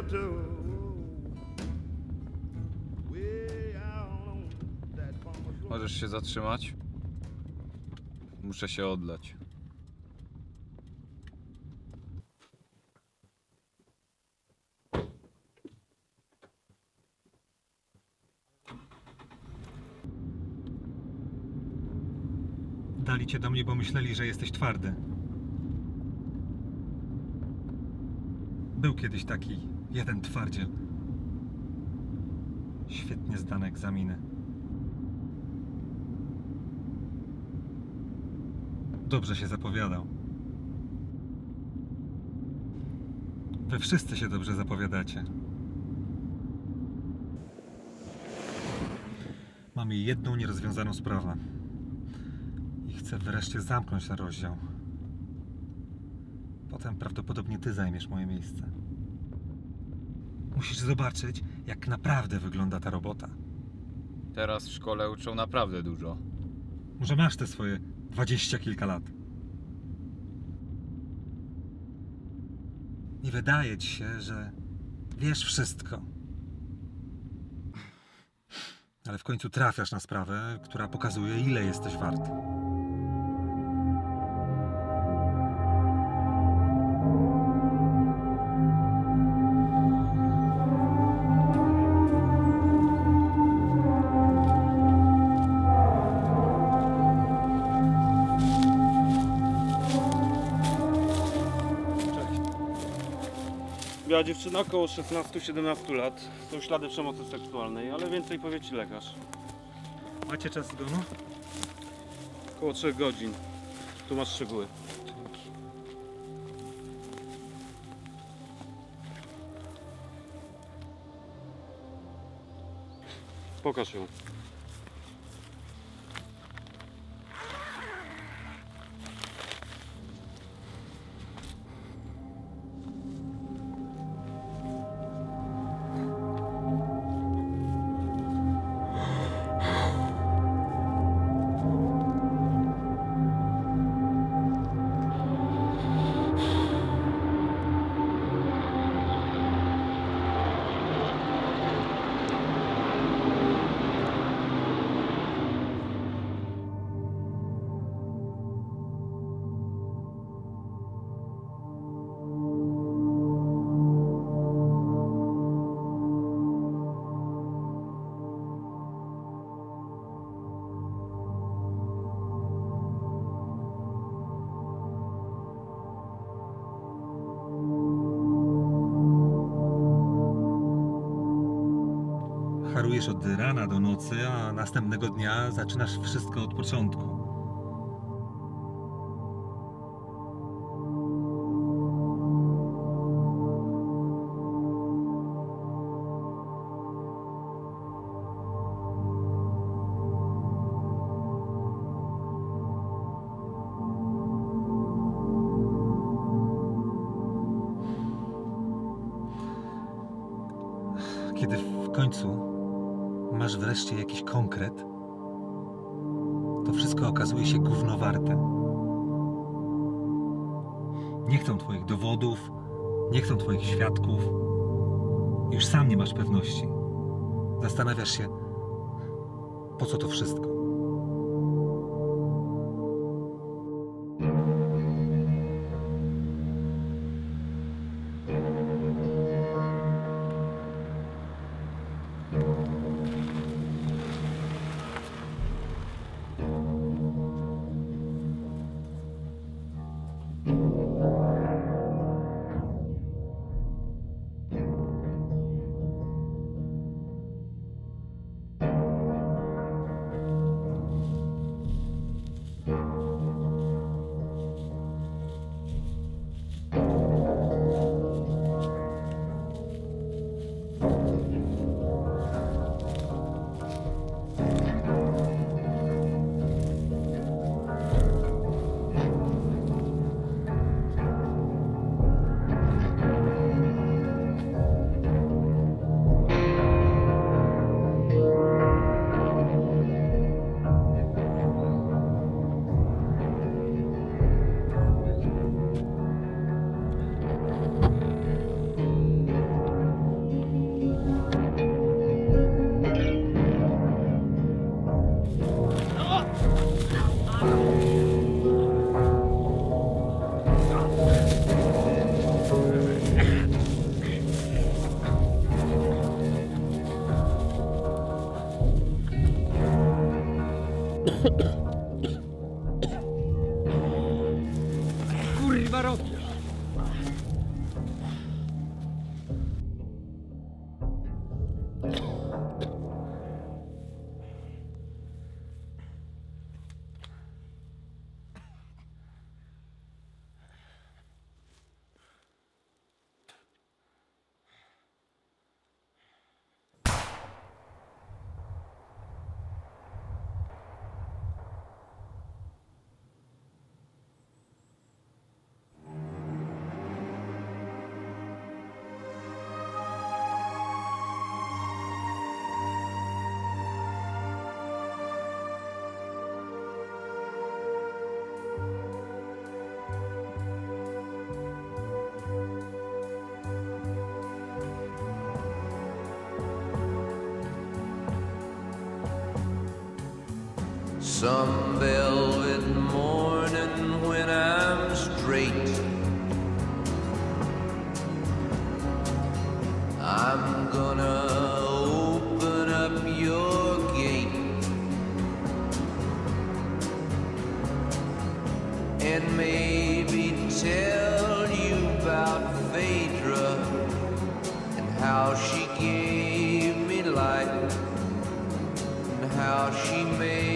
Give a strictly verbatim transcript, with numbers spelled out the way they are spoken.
Możesz się zatrzymać? Muszę się odlać. Dali cię do mnie, bo myśleli, że jesteś twardy. Był kiedyś taki jeden twardziel. Świetnie zdane egzaminy. Dobrze się zapowiadał. Wy wszyscy się dobrze zapowiadacie. Mam jedną nierozwiązaną sprawę. I chcę wreszcie zamknąć ten rozdział. Potem prawdopodobnie ty zajmiesz moje miejsce. Musisz zobaczyć, jak naprawdę wygląda ta robota. Teraz w szkole uczą naprawdę dużo. Może masz te swoje dwadzieścia kilka lat. I wydaje ci się, że wiesz wszystko. Ale w końcu trafiasz na sprawę, która pokazuje, ile jesteś wart. Biała dziewczyna, około szesnastu siedemnastu lat. Są ślady przemocy seksualnej, ale więcej powie ci lekarz. Macie czas zgonu? Około trzech godzin. Tu masz szczegóły. Dzięki. Pokaż ją. Harujesz od rana do nocy, a następnego dnia zaczynasz wszystko od początku. Kiedy w końcu masz wreszcie jakiś konkret, to wszystko okazuje się gówno warte. Nie chcą twoich dowodów, nie chcą twoich świadków. Już sam nie masz pewności. Zastanawiasz się, po co to wszystko. Kurwa robisz? Some velvet morning when I'm straight, I'm gonna open up your gate and maybe tell you about Phaedra and how she gave me life and how she made